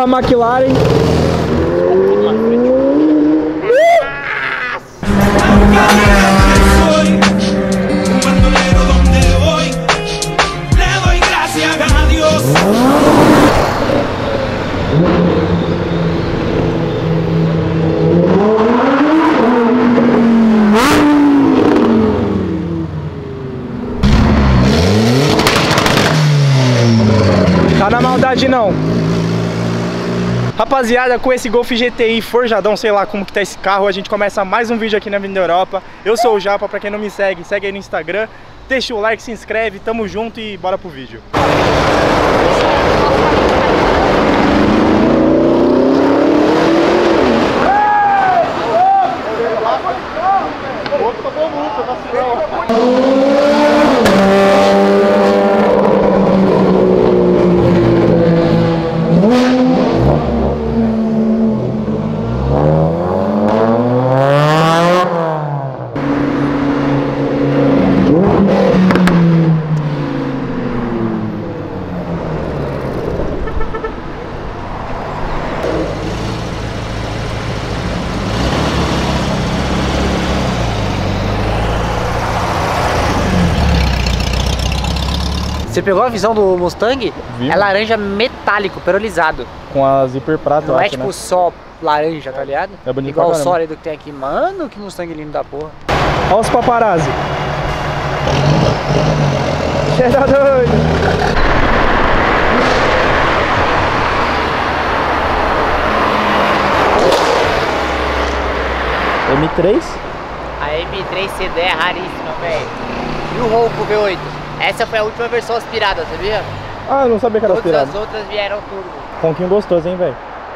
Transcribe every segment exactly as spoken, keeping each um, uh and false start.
McLaren. Tá na maldade não. Rapaziada, com esse Golf G T I forjadão, sei lá como que tá esse carro, a gente começa mais um vídeo aqui na Avenida Europa. Eu sou o Japa, pra quem não me segue, segue aí no Instagram. Deixa o like, se inscreve, tamo junto e bora pro vídeo. Você pegou a visão do Mustang? Vi. É laranja metálico, perolizado. Com a zíper prata, Não eu é acho, tipo né? só laranja, tá ligado? É bonito igual pra o caramba. sólido que tem aqui. Mano, que Mustang lindo da porra. Olha os paparazzi. Cheira doido. M três? A M três C D é raríssima, velho. E o Ronco V oito? Essa foi a última versão aspirada, sabia? Ah, eu não sabia que era Todas aspirado. as outras vieram turbo. Ronquinho gostoso, hein, velho?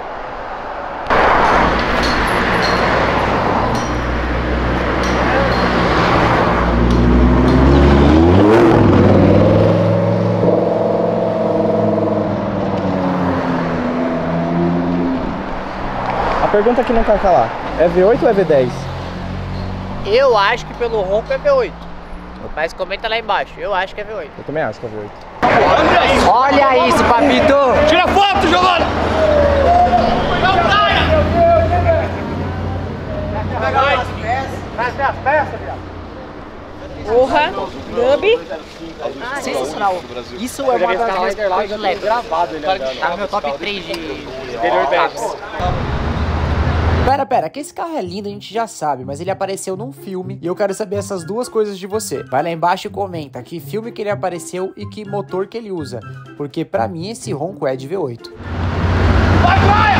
A pergunta que não quer calar, é V oito ou é V dez? Eu acho que pelo ronco é V oito. Mas comenta lá embaixo, eu acho que é V oito. Eu também acho que é V oito. Olha isso, papito! Tira foto, Giovanni! Traz minhas peças, viado. Porra, Dub. Sensacional. Isso é uma das minhas prediletas. Tá no meu top três de carros. Pera, pera, que esse carro é lindo, a gente já sabe, mas ele apareceu num filme e eu quero saber essas duas coisas de você. Vai lá embaixo e comenta que filme que ele apareceu e que motor que ele usa, porque pra mim esse ronco é de V oito. Vai, vai!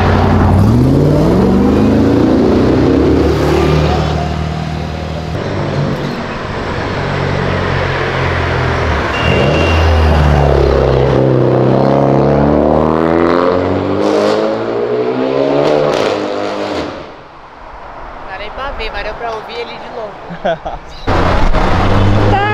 Mas deu pra ouvir ele de longe. Tá.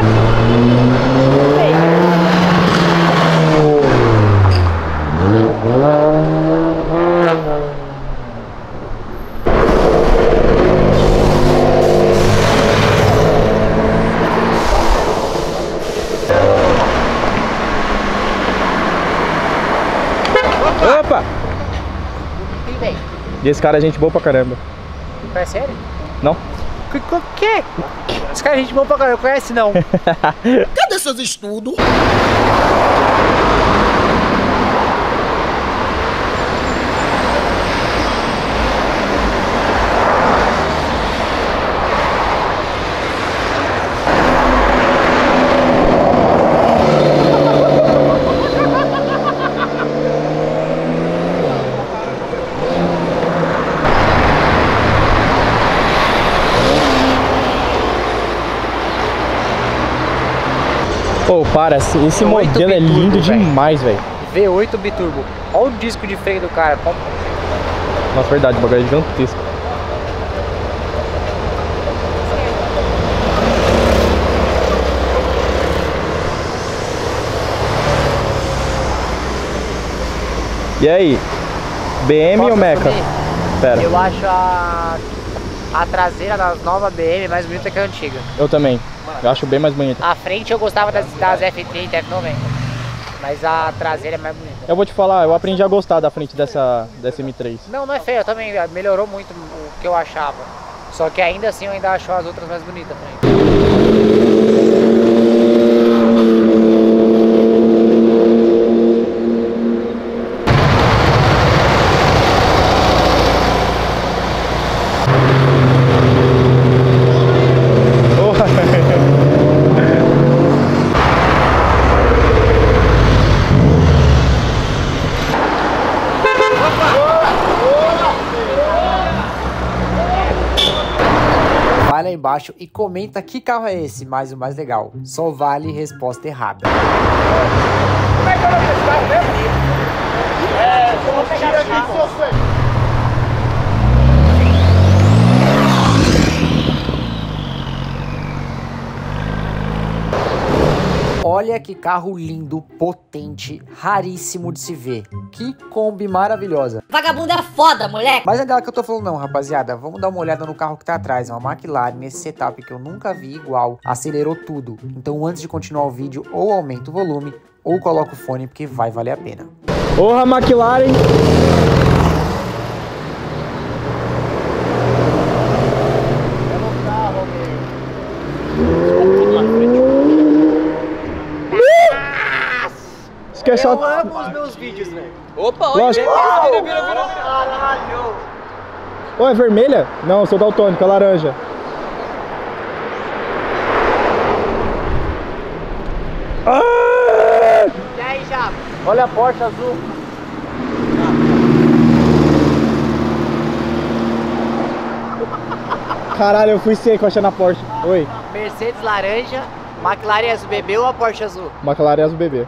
Opa! Quem vem? E esse cara é gente boa pra caramba. É sério? Não? Que? que? Esse cara é gente boa pra caramba, conhece não? Cadê seus estudos? Pô, para, esse, esse modelo é lindo demais, velho. V oito biturbo. Olha o disco de freio do cara. Nossa, verdade, o bagulho é gigantesco. E aí? B M Posso ou Meca? assumir? Pera. Eu acho a, a traseira das novas B M mais bonita que a antiga. Eu também. Eu acho bem mais bonita. A frente eu gostava das, das F trinta, F noventa. Mas a traseira é mais bonita. Eu vou te falar, eu aprendi a gostar da frente dessa, dessa M três. Não, não é feio, também melhorou muito o que eu achava. Só que ainda assim eu ainda acho as outras mais bonitas também. Vai lá embaixo e comenta que carro é esse, mas o mais legal, só vale resposta errada. Como é que eu não esse carro mesmo? É, eu vou pegar aqui, seu sonho. Olha que carro lindo, potente, raríssimo de se ver. Que Kombi maravilhosa. Vagabundo é foda, moleque. Mas não é dela que eu tô falando não, rapaziada. Vamos dar uma olhada no carro que tá atrás. Uma McLaren nesse setup que eu nunca vi igual. Acelerou tudo. Então antes de continuar o vídeo, ou aumenta o volume, ou coloca o fone, porque vai valer a pena. Porra, McLaren! Que é só... Eu amo os meus vídeos, velho. Opa, olha, Lógico. vira, vira, vira, vira. Caralho. Ô, é vermelha? Não, eu sou daltônico, é laranja. Ah! E aí, já? Olha a Porsche azul. Caralho, eu fui seco achando a Porsche. Oi. Mercedes laranja, McLaren azul bebê ou a Porsche azul? McLaren azul bebê.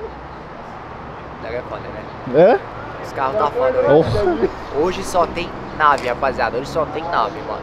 É foda, né? É? Os carros tá foda. Oh. Hoje só tem nave, rapaziada. Hoje só tem nave, mano.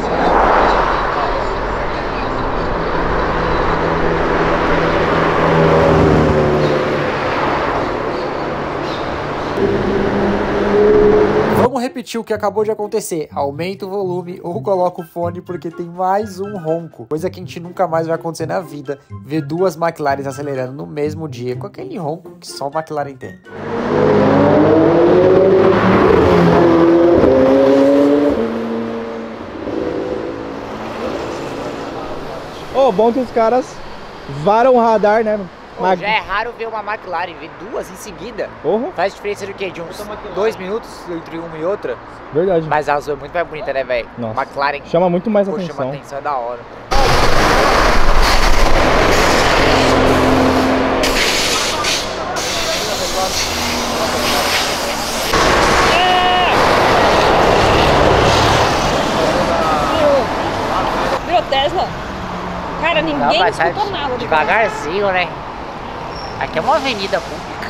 Vamos repetir o que acabou de acontecer. Aumenta o volume ou coloca o fone porque tem mais um ronco. Coisa que a gente nunca mais vai acontecer na vida. Ver duas McLarens acelerando no mesmo dia com aquele ronco que só o McLaren tem. Ô, oh, bom que os caras varam o radar, né? Pô, Mag... já é raro ver uma McLaren, ver duas em seguida. Porra. Faz diferença de quê? De uns dois minutos entre uma e outra? Verdade. Mas a azul é muito mais bonita, né, velho? Nossa. McLaren Chama muito mais pô, atenção. chama atenção, é da hora. Virou Tesla. Cara, ninguém Não, mas escuta sai nada. devagarzinho, né? Aqui é uma avenida pública.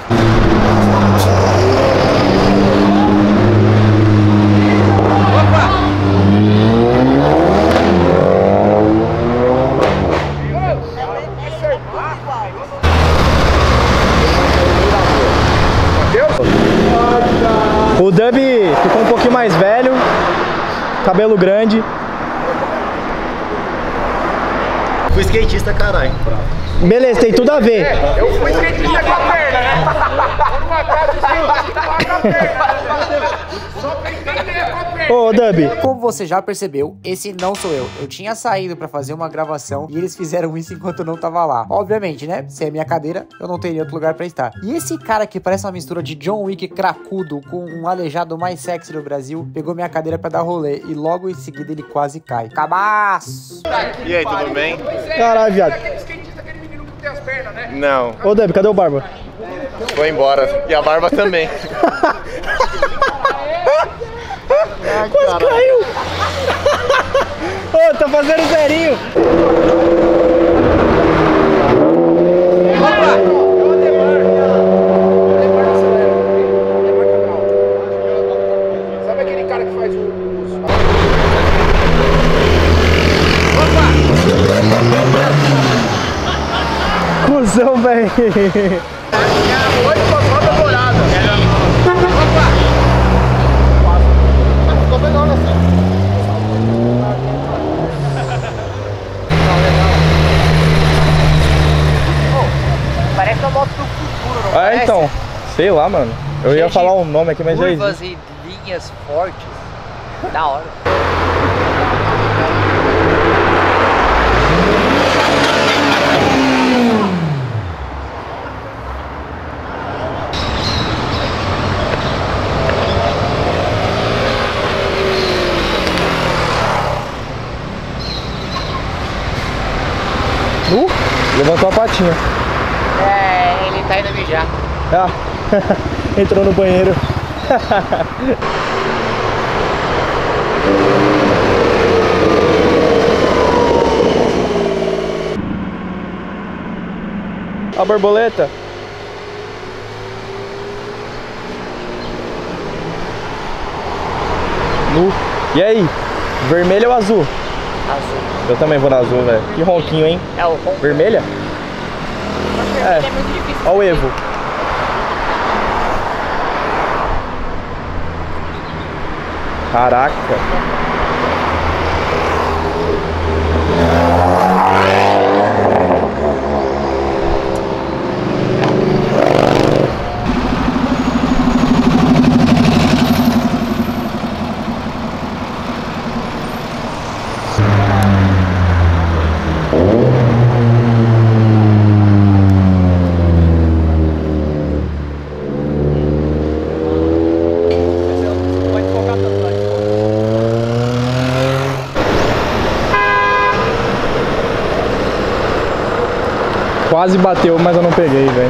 O Dub ficou um pouquinho mais velho, cabelo grande. Fui skatista, caralho. Beleza, tem tudo a ver. Eu fui skatista com a perna, né? Uma casa de skatista com a perna. Só pra entender com a perna. Ô, Dub. Como você já percebeu, esse não sou eu. Eu tinha saído pra fazer uma gravação e eles fizeram isso enquanto eu não tava lá. Obviamente, né? Se é minha cadeira, eu não teria outro lugar pra estar. E esse cara que parece uma mistura de John Wick cracudo com um aleijado mais sexy do Brasil, pegou minha cadeira pra dar rolê e logo em seguida ele quase cai. Cabaço! E aí, tudo bem? Caralho, viado. Aquele skatista, aquele menino que tem as pernas, né? Não, Ô, Dub, cadê o Barba? foi embora. E a barba também. Quase caiu! Ô, tá fazendo zerinho! Sabe aquele cara que faz os... Cusão, velho! Oito com a roda dourada. Opa! Ficou melhor assim. Parece uma moto do futuro, não É, parece? então. Sei lá, mano. Eu Cheio ia de falar um nome aqui, mas já curvas existe. e linhas fortes. Da hora. Uh, levantou a patinha. É, ele tá indo mijar. Ah, entrou no banheiro. A borboleta. Nu. E aí? Vermelho ou azul? Azul. Eu também vou na azul, velho. Que ronquinho, hein? É o ronco. Vermelha? É. É muito difícil. Olha o Evo. Caraca. Pode focar tanto lá. Quase bateu, mas eu não peguei, velho.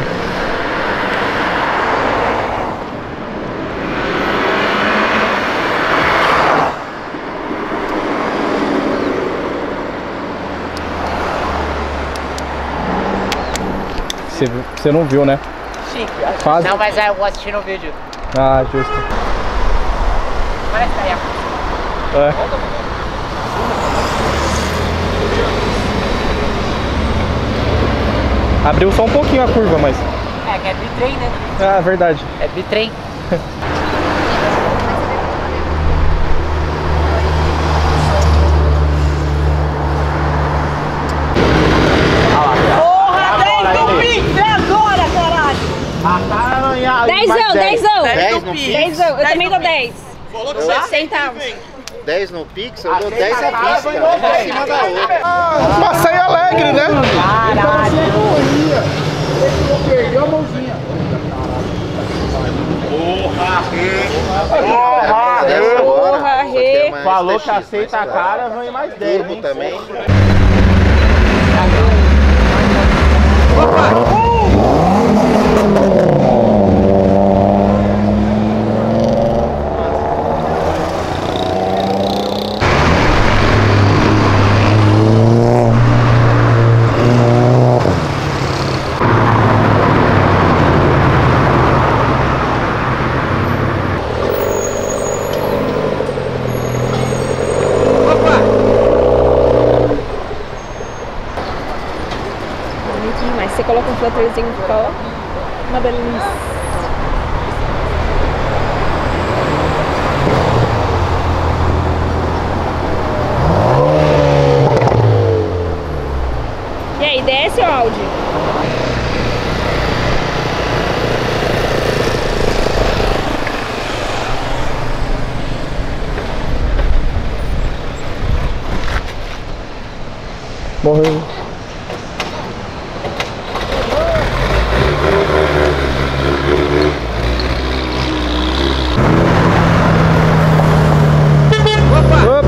Você, você não viu, né? Sim. Quase. Não, mas é, eu vou assistir no vídeo. Ah, justo. Parece que tá aí. É. Abriu só um pouquinho a curva, mas... É, que é bitrem, né? Ah, verdade. É bitrem. Porra, dez no Pix! É agora, caralho! Dezão, dezão! dez no Pix? Dezão, eu também dou dez. Falou que Centavos. dez no Pix, eu dou dez à vista. Uma em cima da outra. Ah, passeio alegre, né? Porra, rê. Falou que aceita a cara, vem mais dez, Turbo hein? também. Bonitinho, mas você coloca um flutterzinho, fica ó, uma delícia. E aí, desce o Audi? Morreu. Opa!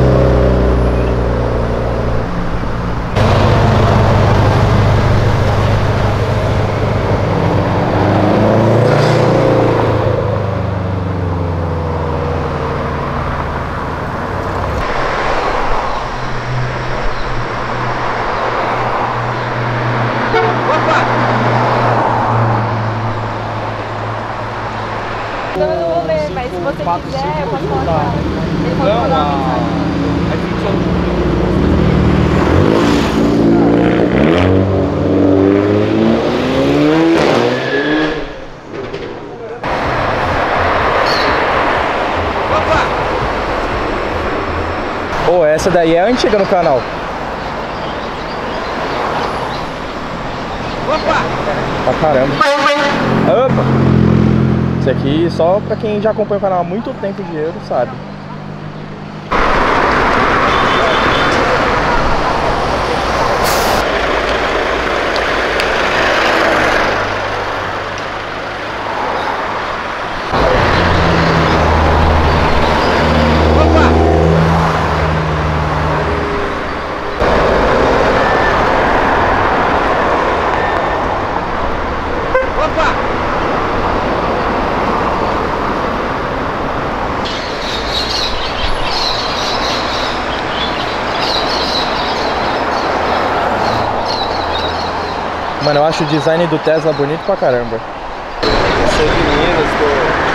Não, eu não vou ler, mas se você quiser, eu posso colocar. Ele pode Não, mandar uma a... mensagem. Pô, essa daí é antiga no canal. Opa! Pra caramba. Opa! Esse aqui só pra quem já acompanha o canal há muito tempo de Euro, sabe. Mano, eu acho o design do Tesla bonito pra caramba. São meninas do...